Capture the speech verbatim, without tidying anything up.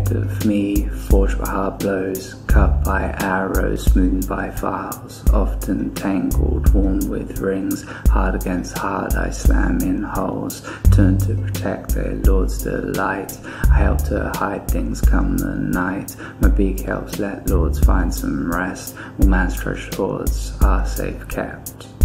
made of me, forged by hard blows, cut by arrows, smoothened by files, often tangled, worn with rings. Hard against hard I slam in holes, turn to protect a lord's delight. I help to hide things come the night. My beak helps let lords find some rest, while man's treasured hoards are safe kept.